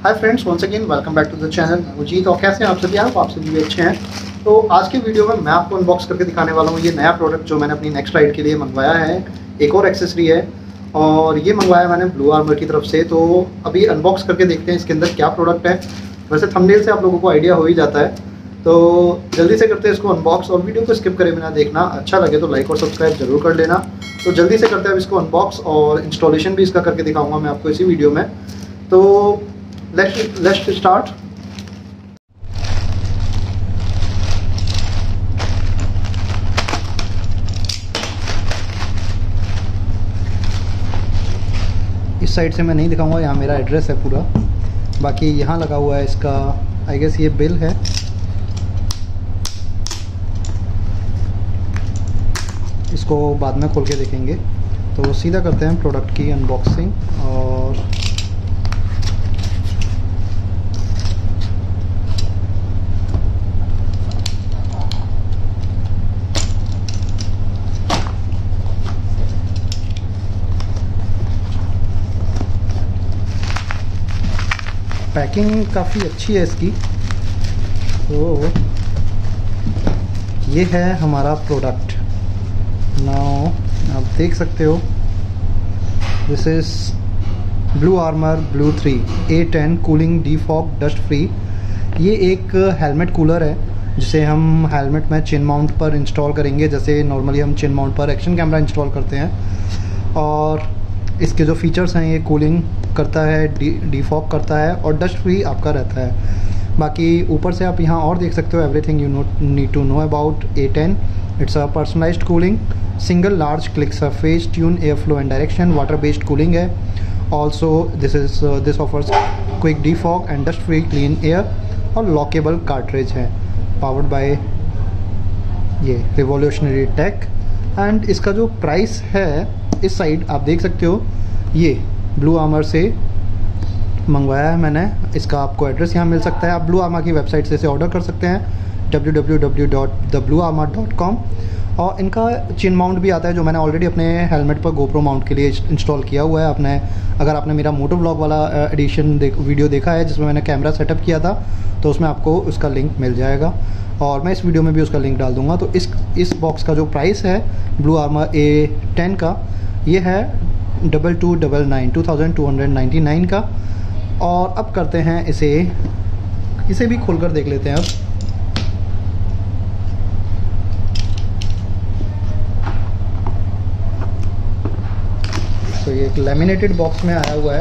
Hi friends, once again welcome back to the channel. मुझे तो कैसे हैं आप सभी? आप सभी भी अच्छे हैं। तो आज की वीडियो में मैं आपको अनबॉक्स करके दिखाने वाला हूँ ये नया प्रोडक्ट जो मैंने अपनी नेक्स्ट राइड के लिए मंगवाया है। एक और एक्सेसरी है और ये मंगवाया मैंने ब्लू आर्मर की तरफ से। तो अभी अनबॉक्स करके देखते हैं इसके अंदर क्या प्रोडक्ट है। वैसे थंबनेल से आप लोगों को आइडिया हो ही जाता है, तो जल्दी से करते हैं इसको अनबॉक्स। और वीडियो को स्किप करे बिना देखना, अच्छा लगे तो लाइक और सब्सक्राइब जरूर कर लेना। तो जल्दी से करते हैं अब इसको अनबॉक्स, और इंस्टॉलेशन भी इसका करके दिखाऊंगा मैं आपको इसी वीडियो में। तो लेट्स स्टार्ट। इस साइड से मैं नहीं दिखाऊंगा, यहाँ मेरा एड्रेस है पूरा। बाकी यहाँ लगा हुआ है इसका, आई गेस ये बिल है। इसको बाद में खोल के देखेंगे। तो सीधा करते हैं प्रोडक्ट की अनबॉक्सिंग। और पैकिंग काफ़ी अच्छी है इसकी। तो ये है हमारा प्रोडक्ट। नाउ आप देख सकते हो, this is Blue Armor Blue 3 A10 cooling defog dust free. ये एक हेलमेट कूलर है जिसे हम हेलमेट में चिन माउंट पर इंस्टॉल करेंगे, जैसे नॉर्मली हम चिन माउंट पर एक्शन कैमरा इंस्टॉल करते हैं। और इसके जो फीचर्स हैं, ये कूलिंग करता है, डिफॉग करता है और डस्ट फ्री आपका रहता है। बाकी ऊपर से आप यहाँ और देख सकते हो, everything you need to know about A10। It's a personalised cooling, single large click surface, tune air flow and direction, water based cooling है। Also this offers quick defog and dust free clean air, और lockable cartridge है, powered by ये revolutionary tech. And इसका जो price है, इस side आप देख सकते हो, ये ब्लू आर्मर से मंगवाया है मैंने। इसका आपको एड्रेस यहाँ मिल सकता है। आप ब्लू आर्मर की वेबसाइट से इसे ऑर्डर कर सकते हैं, www.thebluearmor.com। और इनका चिन माउंट भी आता है, जो मैंने ऑलरेडी अपने हेलमेट पर गोप्रो माउंट के लिए इंस्टॉल किया हुआ है। अगर आपने मेरा मोटो व्लॉग वाला एडिशन वीडियो देखा है जिसमें मैंने कैमरा सेटअप किया था, तो उसमें आपको उसका लिंक मिल जाएगा, और मैं इस वीडियो में भी उसका लिंक डाल दूंगा। तो इस बॉक्स का जो प्राइस है ब्लू आर्मर A10 का, ये है 2299 का। और अब करते हैं इसे भी खोलकर देख लेते हैं अब। तो ये एक लैमिनेटेड बॉक्स में आया हुआ है।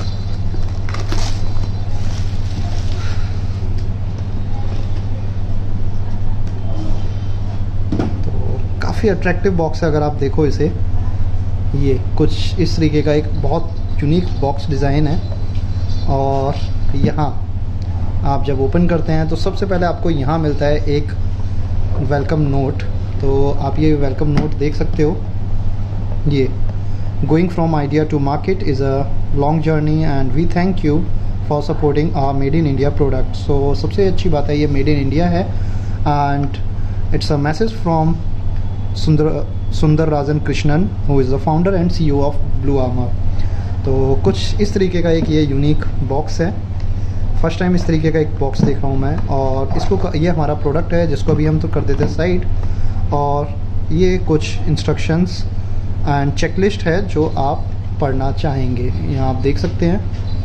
तो काफ़ी अट्रैक्टिव बॉक्स है अगर आप देखो इसे। ये कुछ इस तरीके का एक बहुत यूनिक बॉक्स डिज़ाइन है। और यहाँ आप जब ओपन करते हैं तो सबसे पहले आपको यहाँ मिलता है एक वेलकम नोट। तो आप ये वेलकम नोट देख सकते हो। ये going from idea to market is a long journey and we thank you for supporting our made in India product. So सबसे अच्छी बात है, ये मेड इन इंडिया है। And it's a message from Sundararajan Krishnan, who is the founder and CEO of Blue Armor. तो कुछ इस तरीके का एक ये यूनिक बॉक्स है। फर्स्ट टाइम इस तरीके का एक बॉक्स देख रहा हूँ मैं। और इसको ये हमारा प्रोडक्ट है, जिसको अभी हम तो कर देते हैं साइड। और ये कुछ इंस्ट्रक्शंस एंड चेकलिस्ट है जो आप पढ़ना चाहेंगे, यहाँ आप देख सकते हैं।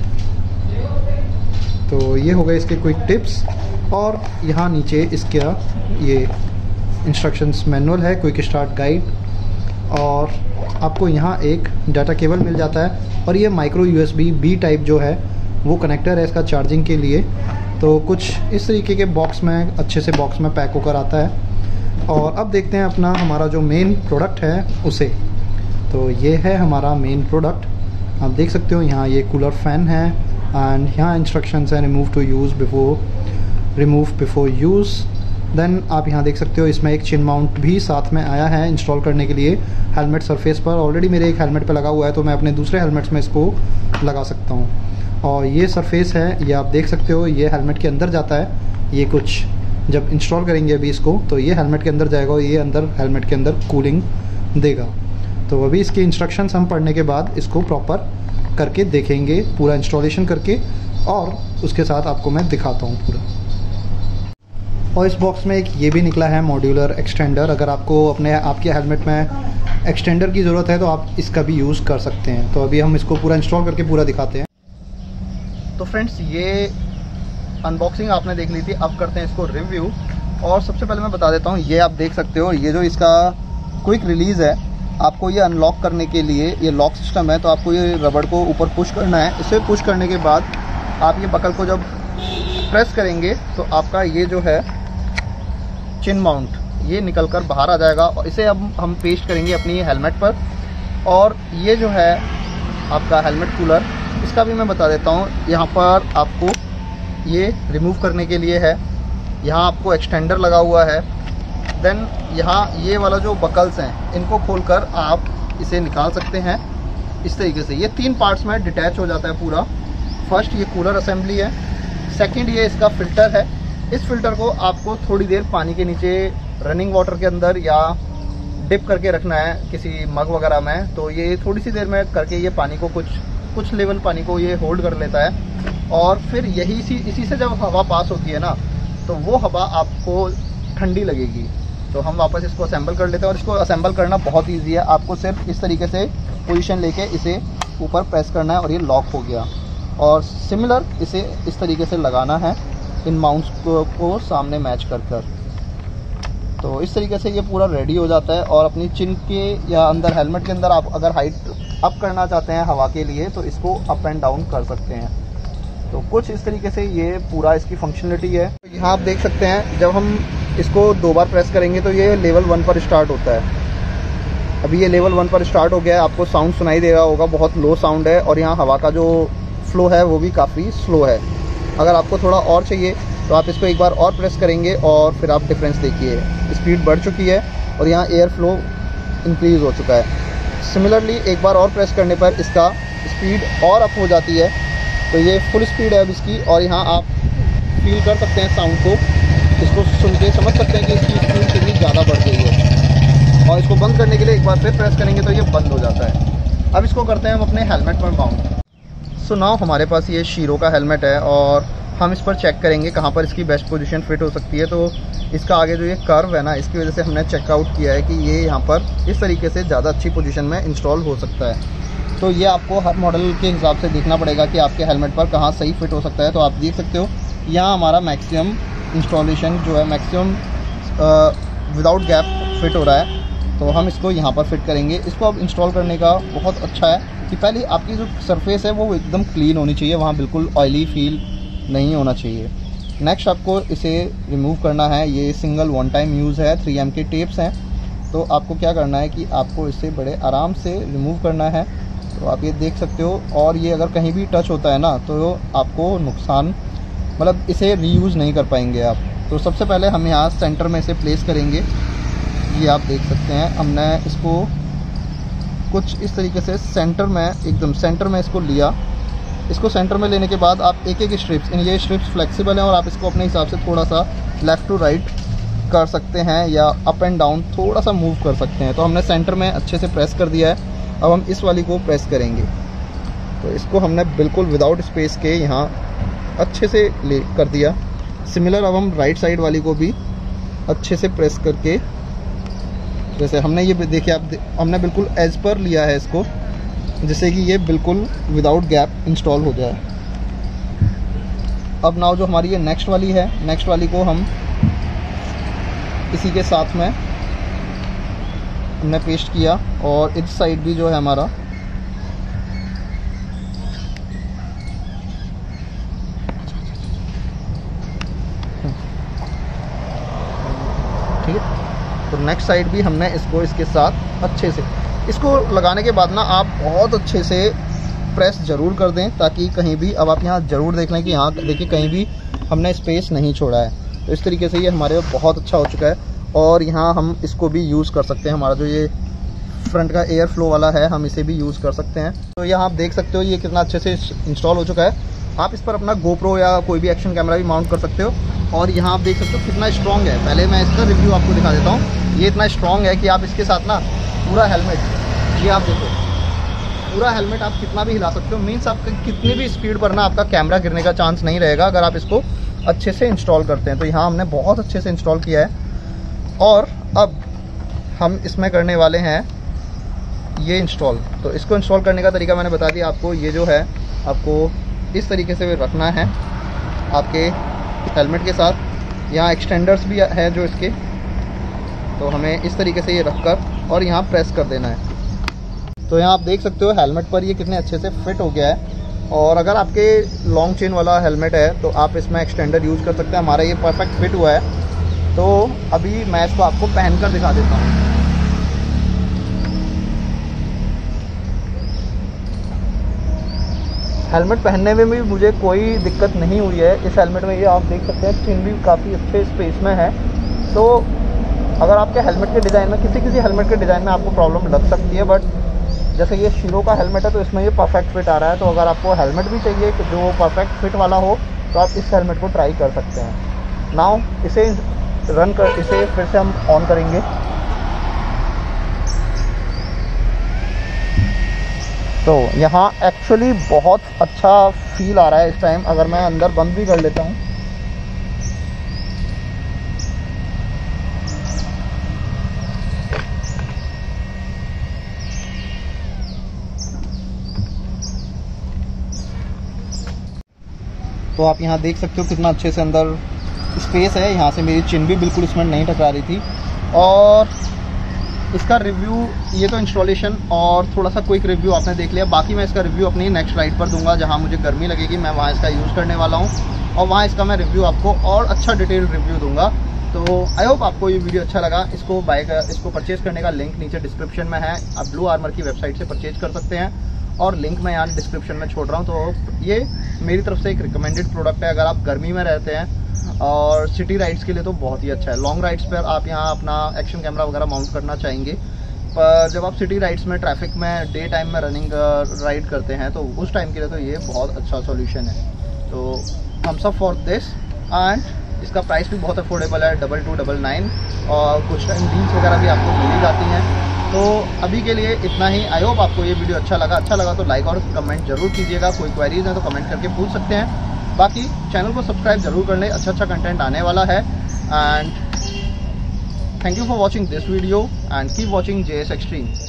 तो ये हो गए इसके क्विक टिप्स। और यहाँ नीचे इसका ये इंस्ट्रक्शंस मैनुअल है, क्विक स्टार्ट गाइड। और आपको यहाँ एक डाटा केबल मिल जाता है, और ये माइक्रो USB B टाइप जो है वो कनेक्टर है इसका चार्जिंग के लिए। तो कुछ इस तरीके के बॉक्स में, अच्छे से बॉक्स में पैक होकर आता है। और अब देखते हैं अपना हमारा जो मेन प्रोडक्ट है उसे। तो ये है हमारा मेन प्रोडक्ट। आप देख सकते हो यहाँ ये कूलर फैन है, एंड यहाँ इंस्ट्रक्शंस हैं, रिमूव बिफोर यूज़। देन आप यहाँ देख सकते हो, इसमें एक चिन माउंट भी साथ में आया है इंस्टॉल करने के लिए हेलमेट सरफेस पर। ऑलरेडी मेरे एक हेलमेट पे लगा हुआ है, तो मैं अपने दूसरे हेलमेट्स में इसको लगा सकता हूँ। और ये सरफेस है, ये आप देख सकते हो, ये हेलमेट के अंदर जाता है। ये कुछ जब इंस्टॉल करेंगे अभी इसको, तो ये हेलमेट के अंदर जाएगा और ये अंदर हेलमेट के अंदर कूलिंग देगा। तो अभी इसके इंस्ट्रक्शंस हम पढ़ने के बाद इसको प्रॉपर करके देखेंगे, पूरा इंस्टॉलेशन करके। और उसके साथ आपको मैं दिखाता हूँ पूरा। और इस बॉक्स में एक ये भी निकला है मॉड्यूलर एक्सटेंडर। अगर आपको आपके हेलमेट में एक्सटेंडर की ज़रूरत है तो आप इसका भी यूज़ कर सकते हैं। तो अभी हम इसको पूरा इंस्टॉल करके पूरा दिखाते हैं। तो फ्रेंड्स, ये अनबॉक्सिंग आपने देख ली थी, अब करते हैं इसको रिव्यू। और सबसे पहले मैं बता देता हूँ, ये आप देख सकते हो, ये जो इसका क्विक रिलीज़ है, आपको ये अनलॉक करने के लिए ये लॉक सिस्टम है, तो आपको ये रबड़ को ऊपर पुश करना है। इसे पुश करने के बाद आप ये बकल को जब प्रेस करेंगे तो आपका ये जो है चिन माउंट ये निकल कर बाहर आ जाएगा और इसे अब हम पेस्ट करेंगे अपनी हेलमेट पर। और ये जो है आपका हेलमेट कूलर, इसका भी मैं बता देता हूँ, यहाँ पर आपको ये रिमूव करने के लिए है, यहाँ आपको एक्सटेंडर लगा हुआ है। देन यहाँ ये वाला जो बकल्स हैं इनको खोलकर आप इसे निकाल सकते हैं इस तरीके से। ये 3 पार्ट्स में डिटैच हो जाता है पूरा। फर्स्ट ये कूलर असेंबली है, सेकंड ये इसका फ़िल्टर है। इस फिल्टर को आपको थोड़ी देर पानी के नीचे रनिंग वाटर के अंदर या डिप करके रखना है किसी मग वगैरह में, तो ये थोड़ी सी देर में करके ये पानी को कुछ लेवल पानी को ये होल्ड कर लेता है। और फिर इसी से जब हवा पास होती है ना, तो वो हवा आपको ठंडी लगेगी। तो हम वापस इसको असेंबल कर लेते हैं। और इसको असेंबल करना बहुत ईजी है, आपको सिर्फ इस तरीके से पोजीशन लेके इसे ऊपर प्रेस करना है और ये लॉक हो गया। और सिमिलर इसे इस तरीके से लगाना है इन माउंट्स को सामने मैच कर। तो इस तरीके से ये पूरा रेडी हो जाता है। और अपनी चिन के या अंदर हेलमेट के अंदर आप अगर हाइट अप करना चाहते हैं हवा के लिए तो इसको अप एंड डाउन कर सकते हैं। तो कुछ इस तरीके से ये पूरा इसकी फंक्शनलिटी है। यहाँ आप देख सकते हैं, जब हम इसको 2 बार प्रेस करेंगे तो ये लेवल 1 पर स्टार्ट होता है। अभी ये लेवल 1 पर स्टार्ट हो गया है, आपको साउंड सुनाई दे रहा होगा, बहुत लो साउंड है। और यहाँ हवा का जो फ्लो है वो भी काफ़ी स्लो है। अगर आपको थोड़ा और चाहिए तो आप इसको एक बार और प्रेस करेंगे और फिर आप डिफरेंस देखिए, स्पीड बढ़ चुकी है और यहाँ एयर फ्लो इंक्रीज़ हो चुका है। सिमिलरली एक बार और प्रेस करने पर इसका स्पीड और अप हो जाती है, तो ये फुल स्पीड है अब इसकी। और यहाँ आप फील कर सकते हैं साउंड को, इसको सुन के समझ सकते हैं कि इसकी स्पीड कितनी ज़्यादा बढ़ गई है। और इसको बंद करने के लिए एक बार फिर प्रेस करेंगे तो ये बंद हो जाता है। अब इसको करते हैं हम अपने हेलमेट पर माउंट। सो नाउ हमारे पास ये शीरो का हेलमेट है और हम इस पर चेक करेंगे कहाँ पर इसकी बेस्ट पोजीशन फिट हो सकती है। तो इसका आगे जो ये कर्व है ना, इसकी वजह से हमने चेकआउट किया है कि ये यहाँ पर इस तरीके से ज़्यादा अच्छी पोजीशन में इंस्टॉल हो सकता है। तो ये आपको हर मॉडल के हिसाब से देखना पड़ेगा कि आपके हेलमेट पर कहाँ सही फिट हो सकता है। तो आप देख सकते हो यहाँ हमारा मैक्सिमम इंस्टॉलेशन जो है, मैक्सिमम विदाउट गैप फिट हो रहा है। तो हम इसको यहाँ पर फिट करेंगे। इसको अब इंस्टॉल करने का बहुत अच्छा है कि पहले आपकी जो सरफेस है वो एकदम क्लीन होनी चाहिए, वहाँ बिल्कुल ऑयली फील नहीं होना चाहिए। नेक्स्ट आपको इसे रिमूव करना है। ये सिंगल 1 टाइम यूज़ है, 3M के टेप्स हैं। तो आपको क्या करना है कि आपको इसे बड़े आराम से रिमूव करना है। तो आप ये देख सकते हो। और ये अगर कहीं भी टच होता है ना तो आपको नुकसान, मतलब इसे रीयूज़ नहीं कर पाएंगे आप। तो सबसे पहले हम यहाँ सेंटर में इसे प्लेस करेंगे। ये आप देख सकते हैं, हमने इसको कुछ इस तरीके से सेंटर में, एकदम सेंटर में इसको लिया। इसको सेंटर में लेने के बाद आप एक स्ट्रिप्स, ये स्ट्रिप्स फ्लेक्सिबल हैं और आप इसको अपने हिसाब से थोड़ा सा लेफ़्ट टू राइट कर सकते हैं या अप एंड डाउन थोड़ा सा मूव कर सकते हैं। तो हमने सेंटर में अच्छे से प्रेस कर दिया है। अब हम इस वाली को प्रेस करेंगे। तो इसको हमने बिल्कुल विदाउट स्पेस के यहाँ अच्छे से ले कर दिया। सिमिलर अब हम राइट साइड वाली को भी अच्छे से प्रेस करके, जैसे हमने ये देखिए आप, हमने बिल्कुल एज पर लिया है इसको, जिससे कि ये बिल्कुल विदाउट गैप इंस्टॉल हो जाए। अब नाउ जो हमारी ये नेक्स्ट वाली है, नेक्स्ट वाली को हम इसी के साथ में हमने पेस्ट किया। और इस साइड भी जो है हमारा ठीक है। तो नेक्स्ट साइड भी हमने इसको इसके साथ अच्छे से, इसको लगाने के बाद ना आप बहुत अच्छे से प्रेस ज़रूर कर दें, ताकि कहीं भी, अब आप यहाँ ज़रूर देख लें कि यहाँ देखिए कहीं भी हमने स्पेस नहीं छोड़ा है। तो इस तरीके से ये हमारे बहुत अच्छा हो चुका है। और यहाँ हम इसको भी यूज़ कर सकते हैं, हमारा जो ये फ्रंट का एयर फ्लो वाला है हम इसे भी यूज़ कर सकते हैं। तो यहाँ आप देख सकते हो ये कितना अच्छे से इंस्टॉल हो चुका है। आप इस पर अपना GoPro या कोई भी एक्शन कैमरा भी माउंट कर सकते हो। और यहाँ आप देख सकते हो कितना स्ट्रॉन्ग है। पहले मैं इसका रिव्यू आपको दिखा देता हूँ। ये इतना स्ट्रॉन्ग है कि आप इसके साथ ना पूरा हेलमेट, ये आप देखो पूरा हेलमेट आप कितना भी हिला सकते हो, मीन्स आप कितनी भी स्पीड पर ना आपका कैमरा गिरने का चांस नहीं रहेगा अगर आप इसको अच्छे से इंस्टॉल करते हैं। तो यहाँ हमने बहुत अच्छे से इंस्टॉल किया है और अब हम इसमें करने वाले हैं ये इंस्टॉल। तो इसको इंस्टॉल करने का तरीका मैंने बता दिया आपको। ये जो है आपको इस तरीके से रखना है आपके हेलमेट के साथ। यहाँ एक्सटेंडर्स भी है जो इसके, तो हमें इस तरीके से ये रखकर और यहाँ प्रेस कर देना है। तो यहाँ आप देख सकते हो हेलमेट पर ये कितने अच्छे से फिट हो गया है। और अगर आपके लॉन्ग चेन वाला हेलमेट है तो आप इसमें एक्सटेंडर यूज़ कर सकते हैं। हमारा ये परफेक्ट फिट हुआ है। तो अभी मैं इसको आपको पहन कर दिखा देता हूँ। हेलमेट पहनने में भी मुझे कोई दिक्कत नहीं हुई है। इस हेलमेट में ये आप देख सकते हैं चिन भी काफ़ी अच्छे स्पेस में है। तो अगर आपके हेलमेट के डिज़ाइन में किसी हेलमेट के डिज़ाइन में आपको प्रॉब्लम लग सकती है, बट जैसे ये शीरो का हेलमेट है तो इसमें ये परफेक्ट फिट आ रहा है। तो अगर आपको हेलमेट भी चाहिए कि जो परफेक्ट फिट वाला हो तो आप इस हेलमेट को ट्राई कर सकते हैं। नाउ इसे फिर से हम ऑन करेंगे। तो यहाँ एक्चुअली बहुत अच्छा फील आ रहा है इस टाइम। अगर मैं अंदर बंद भी कर लेता हूँ तो आप यहाँ देख सकते हो कितना अच्छे से अंदर स्पेस है। यहाँ से मेरी चिन भी बिल्कुल इसमें नहीं टकरा रही थी। और इसका रिव्यू, ये तो इंस्टॉलेशन और थोड़ा सा क्विक रिव्यू आपने देख लिया। बाकी मैं इसका रिव्यू अपनी नेक्स्ट राइड पर दूंगा, जहाँ मुझे गर्मी लगेगी मैं वहाँ इसका यूज़ करने वाला हूँ और वहाँ इसका मैं रिव्यू आपको और अच्छा डिटेल रिव्यू दूंगा। तो आई होप आपको ये वीडियो अच्छा लगा। इसको परचेज़ करने का लिंक नीचे डिस्क्रिप्शन में है। आप ब्लू आर्मर की वेबसाइट से परचेज़ कर सकते हैं और लिंक मैं यहाँ डिस्क्रिप्शन में छोड़ रहा हूँ। तो ये मेरी तरफ से एक रिकमेंडेड प्रोडक्ट है। अगर आप गर्मी में रहते हैं और सिटी राइड्स के लिए तो बहुत ही अच्छा है। लॉन्ग राइड्स पर आप यहाँ अपना एक्शन कैमरा वगैरह माउंट करना चाहेंगे, पर जब आप सिटी राइड्स में ट्रैफिक में डे टाइम में रनिंग राइड करते हैं तो उस टाइम के लिए तो ये बहुत अच्छा सॉल्यूशन है। तो thumbs up for this. And इसका प्राइस भी बहुत अफोर्डेबल है, 2299, और कुछ टाइम डील्स वगैरह भी आपको मिली जाती हैं। तो अभी के लिए इतना ही। आई होप आपको ये वीडियो अच्छा लगा तो लाइक और कमेंट जरूर कीजिएगा। कोई क्वेरीज है तो कमेंट करके पूछ सकते हैं। बाकी चैनल को सब्सक्राइब जरूर कर लें, अच्छा कंटेंट आने वाला है। And thank you for watching this video and keep watching JS Extreme।